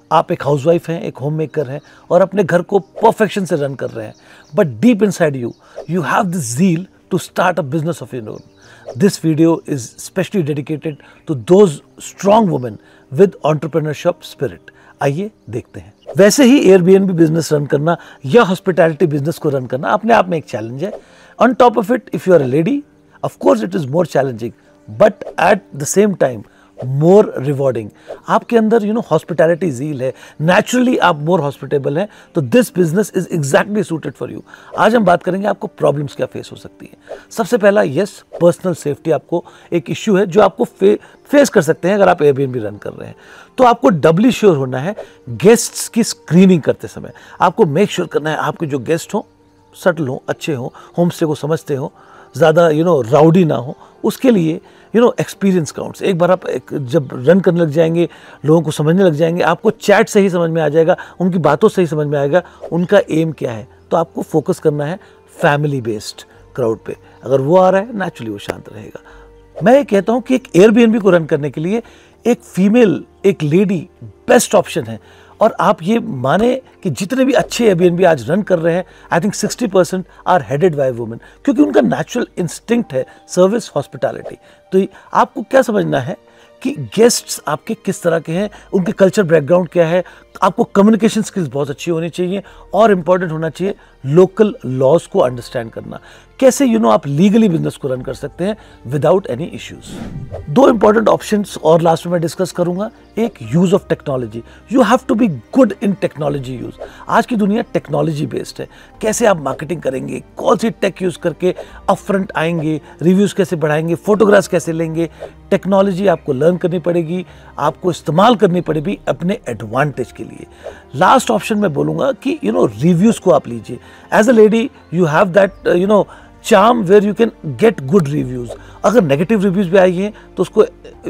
आप एक हाउसवाइफ हैं, एक होम मेकर हैं और अपने घर को परफेक्शन से रन कर रहे हैं, but deep inside you have this zeal to start a business of your own. This video is specially dedicated to those strong women with entrepreneurship spirit. आइए देखते हैं. वैसे ही एयरबीएनबी बिजनेस रन करना या हॉस्पिटैलिटी बिजनेस को run करना अपने आप में एक चैलेंज है. On top of it, if you are a lady, of course it is more challenging, but at the same time more rewarding. आपके अंदर हॉस्पिटैलिटी ज़ील है, नेचुरली आप मोर हॉस्पिटेबल हैं, तो this business is exactly suited for you. आज हम बात करेंगे आपको प्रॉब्लम्स क्या फेस हो सकती है. सबसे पहला, यस, पर्सनल सेफ्टी आपको एक इश्यू है जो आपको फेस कर सकते हैं अगर आप एयरबीएनबी रन कर रहे हैं. तो आपको डबली श्योर होना है गेस्ट्स की स्क्रीनिंग करते समय. आपको मेक श्योर करना है आपके जो गेस्ट हों सटल हों, अच्छे हों, होम स्टे को समझते हों, ज़्यादा राउडी ना हो. उसके लिए एक्सपीरियंस काउंट्स. एक बार आप जब रन करने लग जाएंगे, लोगों को समझने लग जाएंगे, आपको चैट से ही समझ में आ जाएगा, उनकी बातों से ही समझ में आएगा उनका एम क्या है. तो आपको फोकस करना है फैमिली बेस्ड क्राउड पे. अगर वो आ रहा है, नेचुरली वो शांत रहेगा. मैं ये कहता हूँ कि एक एयरबीएनबी को रन करने के लिए एक फीमेल, एक लेडी बेस्ट ऑप्शन है. और आप ये माने कि जितने भी अच्छे एयरबीएनबी आज रन कर रहे हैं, I think 60% are headed by women, क्योंकि उनका नेचुरल इंस्टिंक्ट है सर्विस, हॉस्पिटैलिटी. तो आपको क्या समझना है कि गेस्ट्स आपके किस तरह के हैं, उनके कल्चर बैकग्राउंड क्या है. आपको कम्युनिकेशन स्किल्स बहुत अच्छी होनी चाहिए और इम्पॉर्टेंट होना चाहिए लोकल लॉज को अंडरस्टैंड करना. कैसे आप लीगली बिजनेस को रन कर सकते हैं विदाउट एनी इश्यूज. दो इंपॉर्टेंट ऑप्शंस और लास्ट में मैं डिस्कस करूंगा. एक, use of technology. You have to be good in technology use. आज की दुनिया टेक्नोलॉजी बेस्ड है. कैसे आप मार्केटिंग करेंगे, कौन सी टेक यूज करके अपफ्रंट आएंगे, रिव्यूज कैसे बढ़ाएंगे, फोटोग्राफ्स कैसे लेंगे, टेक्नोलॉजी आपको लर्न करनी पड़ेगी, आपको इस्तेमाल करनी पड़ेगी अपने एडवांटेज के लिए. लास्ट ऑप्शन मैं बोलूंगा कि रिव्यूज को आप लीजिए. As a lady you have that charm where you can get good reviews. अगर नेगेटिव रिव्यूज भी आई हैं तो उसको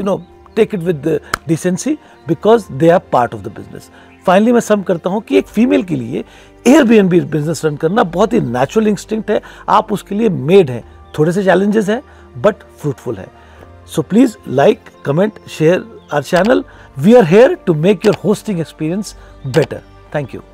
take it with decency, because they are part of the business. Finally मैं सम करता हूं कि एक फीमेल के लिए एयरबीएनबी बिजनेस रन करना बहुत ही नेचुरल इंस्टिंक्ट है. आप उसके लिए मेड हैं. थोड़े से चैलेंजेस हैं बट फ्रूटफुल है. So please like, comment, share our channel. We are here to make your hosting experience better. Thank you.